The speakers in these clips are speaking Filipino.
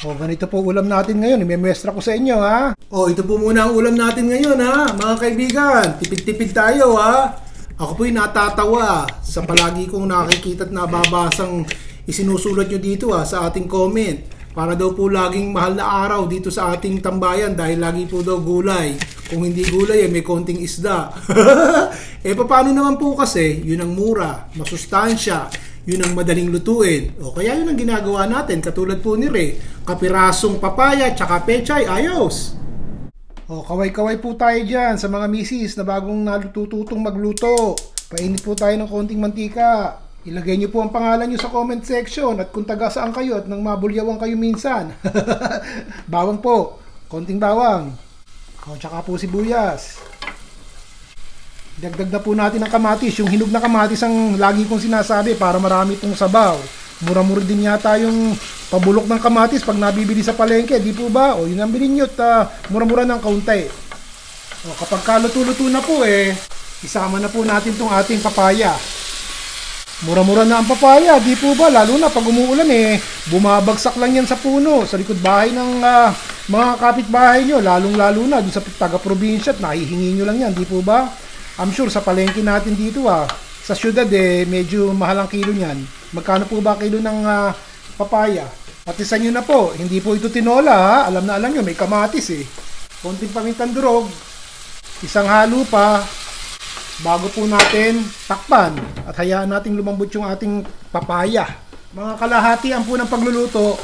O, ganito po ulam natin ngayon. Imemestra ko sa inyo, ha? O, ito po muna ang ulam natin ngayon, ha? Mga kaibigan, tipid-tipid tayo, ha? Ako po'y natatawa sa palagi kong nakikita at nababasang isinusulat nyo dito, ha, sa ating comment. Para daw po laging mahal na araw dito sa ating tambayan dahil lagi po daw gulay. Kung hindi gulay, may konting isda. Paano naman po kasi? Yun ang mura, masustansya. Yun ang madaling lutuin. O kaya yun ang ginagawa natin. Katulad po ni Ray. Kapirasong papaya tsaka pechay. Ayos! O kaway-kaway po tayo dyan sa mga misis na bagong natututong magluto. Painit po tayo ng konting mantika. Ilagay nyo po ang pangalan nyo sa comment section. At kung taga saan kayo at nang mabulyawan kayo minsan. Bawang po. Konting bawang. O tsaka po sibuyas. Dagdag na po natin ang kamatis. Yung hinog na kamatis ang lagi kong sinasabi para marami pong sabaw. Mura-mura din yata yung pabulok ng kamatis pag nabibili sa palengke. Di po ba? O yun ang bilhin nyo at mura-mura ng kaunti. O kapag kaluto-luto na po isama na po natin tong ating papaya. Mura-mura na ang papaya. Di po ba? Lalo na pag umuulan bumabagsak lang yan sa puno. Sa likod bahay ng mga kapitbahay nyo. Lalong-lalo na dun sa taga-probinsya at nahihingi nyo lang yan. Di po ba? I'm sure sa palengke natin dito sa syudad medyo mahal ang kilo niyan. Magkano po ba kilo ng papaya? Patisan nyo na po, hindi po ito tinola ha. Alam na alam nyo, may kamatis Konting pamintang durog, isang halo pa, bago po natin takpan at hayaan natin lumambot yung ating papaya. Mga kalahatian po ng pagluluto.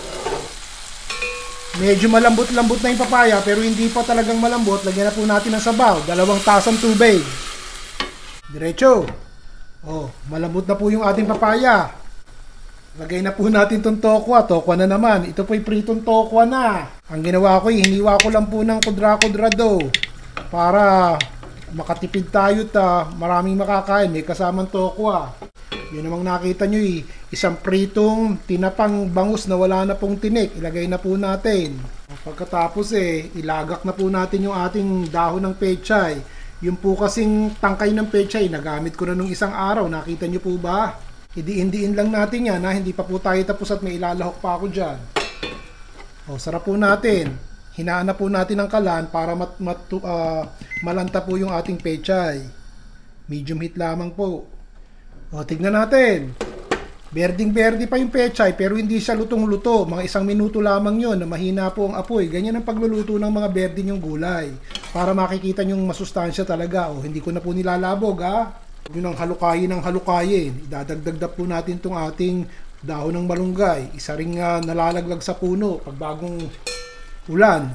Medyo malambot-lambot na yung papaya pero hindi pa talagang malambot. Lagyan na po natin ng sabaw, 2 tasang tubig. Diretso. Malambot na po yung ating papaya. Lagay na po natin itong tokwa. Tokwa na naman. Ito po'y pritong tokwa na. Ang ginawa ko hiniwa ko lang po ng kudra-kudrado para makatipid tayo maraming makakain. May kasamang tokwa. Yun namang nakita nyo isang pritong tinapang bangus na wala na pong tinik. Ilagay na po natin. Pagkatapos ilagak na po natin yung ating dahon ng pechay. Yung po kasing tangkay ng pechay, nagamit ko na nung isang araw. Nakita nyo po ba? Idiin-diin lang natin yan hindi pa po tayo tapos at may ilalahok pa ako dyan. Sarap po natin. Hinaan na po natin ang kalan para malanta po yung ating pechay. Medium heat lamang po. Tignan natin. Berding-berde pa yung pechay pero hindi siya lutong-luto. Mga 1 minuto lamang yun na mahina po ang apoy. Ganyan ang pagluluto ng mga berding yung gulay. Para makikita yung masustansya talaga. Hindi ko na po nilalabog Yun ang halukayin. Idadagdag po natin itong ating dahon ng malunggay. Isa ring nalalaglag sa puno pag bagong ulan.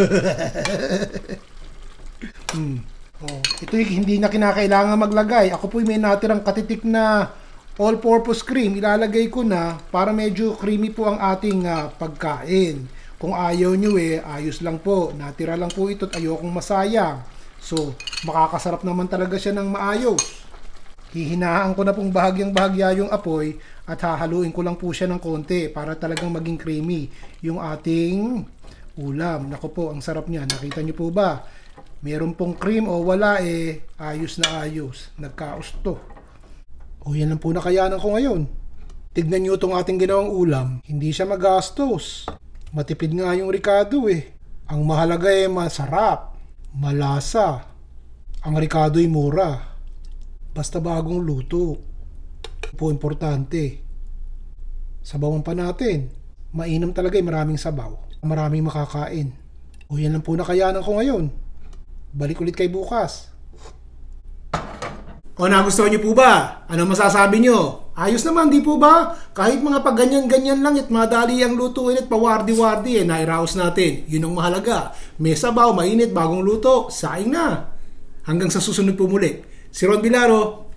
Ito hindi na kinakailangan maglagay. Ako po may natirang katitik na all-purpose cream. Ilalagay ko na para medyo creamy po ang ating pagkain. Kung ayaw nyo ayos lang po. Natira lang po ito at ayokong masayang. So, makakasarap naman talaga siya ng maayos. Hihinaan ko na pong bahagyang-bahagya yung apoy at hahaluin ko lang po siya ng konti para talagang maging creamy yung ating ulam. Naku po, ang sarap niya. Nakita nyo po ba? Meron pong cream o wala ayos na ayos. Nagkaos to. Yan lang po nakayanan ko ngayon. Tignan nyo itong ating ginawang ulam. Hindi siya magastos. Matipid nga yung ricado Ang mahalaga masarap, malasa. Ang ricado mura. Basta bagong luto. Po importante. Sabawan pa natin. Mainam talaga maraming sabaw. Maraming makakain. Yan lang po nakayanan ko ngayon. Balik ulit kay bukas. Nagustuhan niyo po ba? Ano masasabi niyo? Ayos naman, di po ba? Kahit mga pag ganyan-ganyan lang at madali ang lutuin at pawardi-wardi nairaos natin. Yun ang mahalaga. May sabaw, mainit, bagong luto, saing na. Hanggang sa susunod po muli. Si Ron Vilaro,